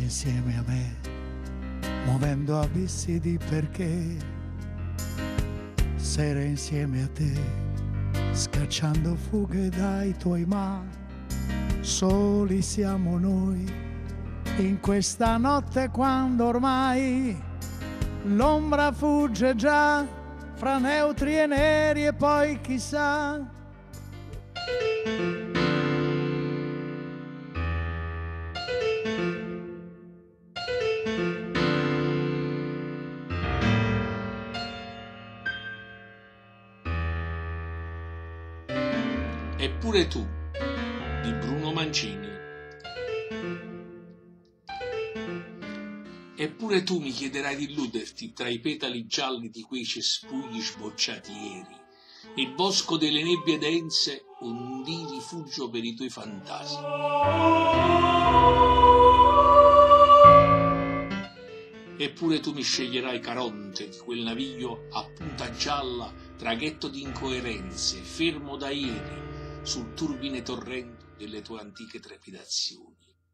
insieme a me, muovendo abissi di perché, sera insieme a te, scacciando fughe dai tuoi ma, soli siamo noi, in questa notte quando ormai l'ombra fugge già fra neutri e neri e poi chissà. Eppure tu, di Bruno Mancini. Eppure tu mi chiederai di illuderti tra i petali gialli di quei cespugli sbocciati ieri. Il bosco delle nebbie dense, un dì rifugio per i tuoi fantasmi. Eppure tu mi sceglierai Caronte di quel naviglio a punta gialla, traghetto di incoerenze, fermo da ieri, sul turbine torrento delle tue antiche trepidazioni.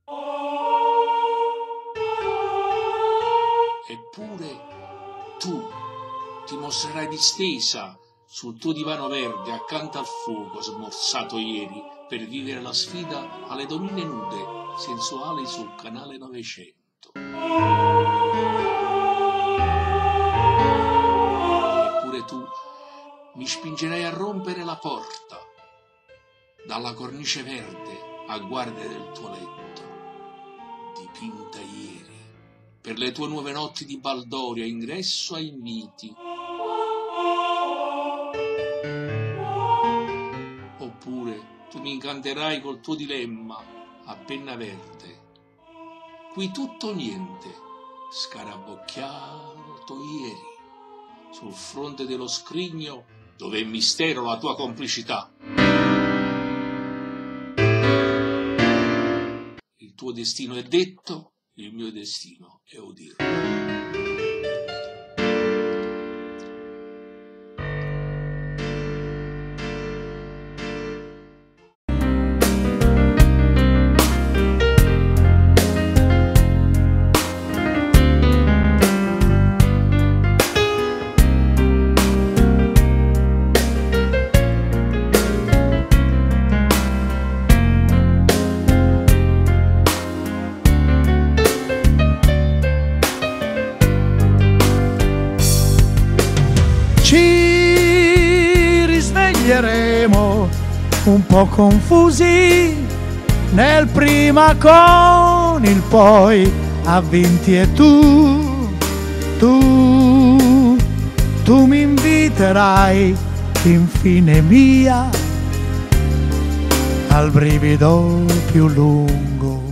Eppure tu ti mostrerai distesa sul tuo divano verde accanto al fuoco smorzato ieri per vivere la sfida alle donnine nude sensuali sul canale 900. Eppure tu mi spingerai a rompere la porta dalla cornice verde a guardia del tuo letto, dipinta ieri, per le tue nuove notti di baldoria, ingresso a inviti. Oppure tu mi incanterai col tuo dilemma a penna verde, qui tutto niente, scarabocchiato ieri, sul fronte dello scrigno dove è mistero la tua complicità. Il tuo destino è detto, il mio destino è udirlo. Ci risveglieremo un po' confusi nel prima con il poi, avvinti e tu mi inviterai infine mia al brivido più lungo.